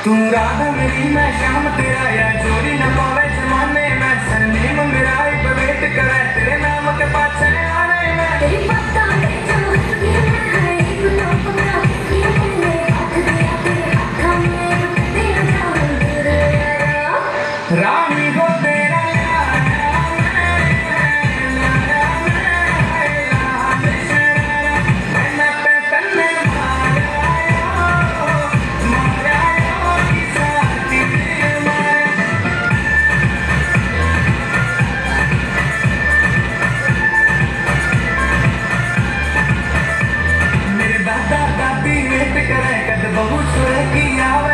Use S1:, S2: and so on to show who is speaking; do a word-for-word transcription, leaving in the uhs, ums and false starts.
S1: तू राधा मेरी मैं श्याम तेरा या जोड़ी न पावे जमाने में सरनेम मेरा ही वेट करे तेरे नाम के पाछे आने में तेरी पत्ता ले चलो ये है एक लोग ना ये मेरे हाथ दिया तेरे हाथ में तेरा नाम तेरे रानी हो तेरा बहु सुर की आवाज़